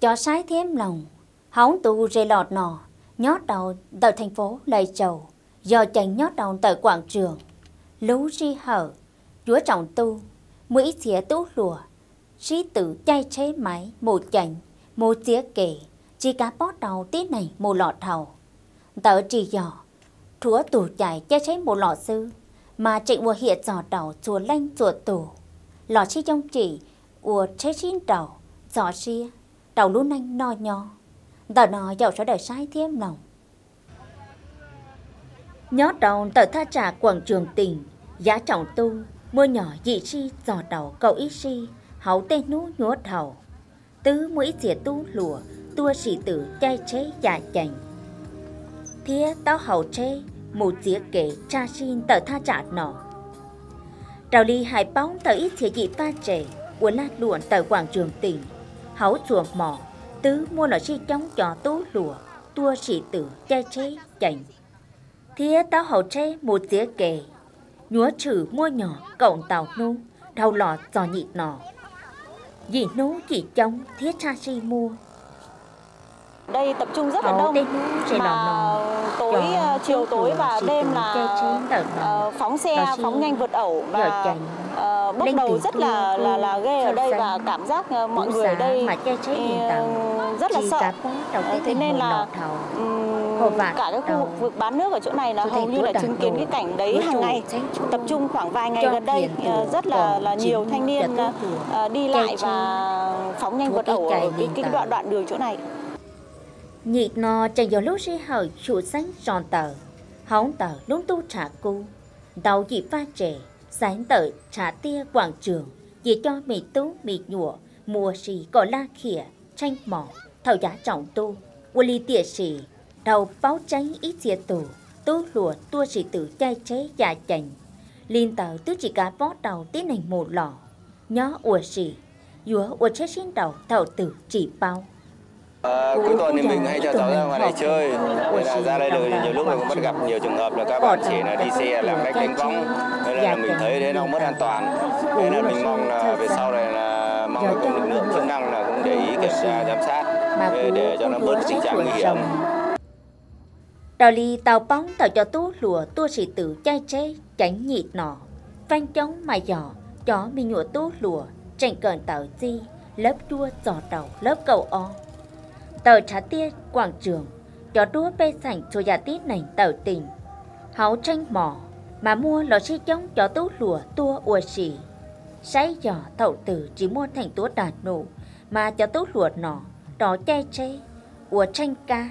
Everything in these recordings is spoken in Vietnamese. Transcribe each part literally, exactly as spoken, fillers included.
cho sái thêm lòng, hóng tù rê lọt nọ, nhót đầu tới thành phố Lầy Chầu, giờ chành nhót đầu tới quảng trường, lú ri hở, chúa trọng tu, mũi xía tú lùa, sĩ tử chay chế máy, một chành, một xía kể, chỉ cá bót đầu tiết này một lọt thầu. Tớ chỉ dò, chúa tù chạy chay chế một lọt sư, mà chạy ua hiện giò đầu chùa lanh chùa tù, lọt chi trong chỉ, ua chế chín đầu, giò xia, đầu lú nanh no nho. Tờ nó dạo sẽ đời sai thêm lòng. Nhót đầu tờ tha trả quảng trường tỉnh, giá trọng tu, mua nhỏ dị si giò đầu cầu ít si, hấu tên nú nhúa thầu. Tứ mũi xỉa tu lùa, tua sĩ tử chay chế giả chành. Thía tao hầu chế, một dĩa kể cha xin tờ tha trả nọ. Trào ly hai bóng tờ ít xỉa dị pha trẻ, uốn lát luộn tờ quảng trường tỉnh, hấu chuồng mỏ. Tứ mua nó si chống cho tú lùa, tua sĩ tử chay chế chành. Thía tao hầu chế một dĩa kề, nhúa trừ mua nhỏ cậu tàu nô, đầu lọt giò nhị nọ. Dì nô chỉ chống thiết cha si mua. Đây tập trung rất là đông, mà tối, chiều tối và đêm là phóng xe, phóng nhanh vượt ẩu và uh, bốc đầu rất là là là ghê ở đây, và cảm giác mọi người ở đây uh, rất là sợ. Thế nên là um, cả cái khu vực bán nước ở chỗ này là hầu như là chứng kiến cái cảnh đấy hàng ngày. Tập trung khoảng vài ngày gần đây uh, rất là là nhiều thanh niên uh, đi lại và phóng nhanh vượt ẩu ở cái, cái đoạn đoạn đường chỗ này. Nhị nọ chẳng có lúc sẽ hỏi chủ sánh tròn tờ, hóng tờ lúc tu trả cu, đầu dị pha trẻ, sánh tờ trả tia quảng trường, chỉ cho mì tú mì nhụa, mùa xì có la khỉa, tranh mỏ, thầu giá trọng tu, u ly tỉa xì, đầu báo tránh ít xìa tù, tú lùa tua xì tử chay chế giả chành, liên tờ tứ chỉ cá bót đầu tiến hành một lò, nhó ua xì, dúa ua chết xin đầu thầu tử chỉ bao. À, cuối tuần thì mình hay cho cháu ra ngoài này chơi, nên là ra đây được nhiều lúc là cũng bắt gặp nhiều trường hợp là các bạn chỉ là đi xe làm cách đánh võng, nên là mình thấy thế nó mất an toàn, nên là mình mong là về sau này là mong là cũng lực lượng chức năng là cũng để ý kiểm tra giám sát để, để cho nó bớt tình trạng nguy hiểm. Đào ly tàu bóng tàu cho tú lùa tua sĩ tử chay chế tránh nhịt nọ, phanh chống mài giỏ chó mình nhụa tú lùa tranh cờn tàu di lớp chua giỏ đầu lớp cầu o. Tờ trả tia quảng trường, cho đua bê sảnh cho gia tiết nành tờ tình. Háo tranh mỏ, mà mua lò xí chống cho tú lùa tua ua xỉ. Sáy giỏ thậu tử chỉ mua thành túa đạt nụ, mà cho tú lùa nọ, đó chay chế, ua tranh ca.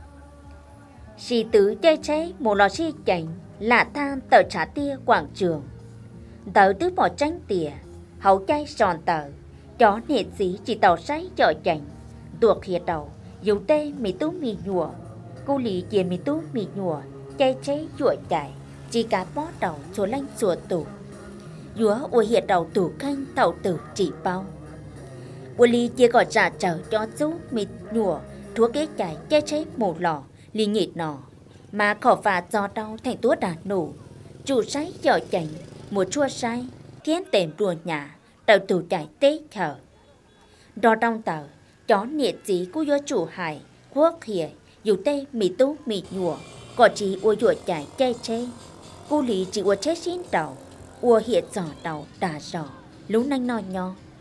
Xì tứ chay chế một lò xí chảnh, lạ than tờ trả tia quảng trường. Tờ tứ bỏ tranh tỉa, háo chay sòn tờ, chó nệt dí chỉ tàu sáy chở chảnh. Tuộc hiệt đầu, dấu tê mì tú mì nhùa, cô lý chiên mì tú mì nhùa, chay cháy chuỗi chảy, chỉ cá bó đầu số lanh sùa tủ. Dúa ua hiệt đầu tủ khanh tàu tử chỉ bao. Ua lý chia gọi trả trở cho chú mì nhùa, thua kế chảy chay cháy một lò, lý nhịt nọ. Mà khỏ phá gió đau thành túa đạt nụ, chủ sáy dở chảnh, một chua sáy, thiên tềm đùa nhà, tàu tủ chảy tế thở. Đo trong tờ, chó nhiệt chí của do chủ hải, quốc hiệp, dù tê mì tú mì nhùa, có chỉ ua dụa chảy chay chê. Cô lý chỉ ua chết xin đầu, ua hiện giỏ đầu đà giỏ, lú nanh no nho.